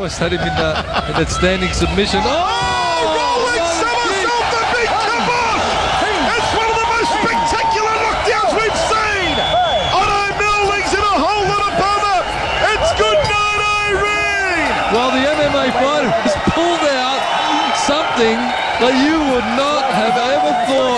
Had him in that standing submission. Rolling somersault, the big kibosh! It's one of the most spectacular knockdowns we've seen! Otto Millings in a whole lot of bother! It's good night, Irene! Well, the MMA fighter has pulled out something that you would not have ever thought